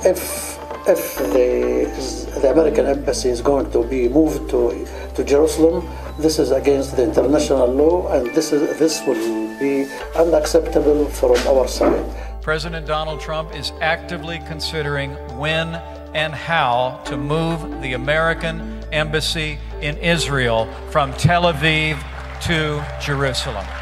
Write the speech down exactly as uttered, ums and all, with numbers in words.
if if the, the American embassy is going to be moved to, to Jerusalem, this is against the international law, and this is this will be unacceptable from our side. President Donald Trump is actively considering when and how to move the American embassy in Israel from Tel Aviv to Jerusalem.